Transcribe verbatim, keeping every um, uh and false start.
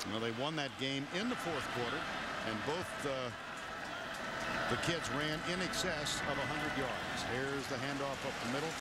Well, they won that game in the fourth quarter, and both uh, the kids ran in excess of one hundred yards. Here's the handoff up the middle.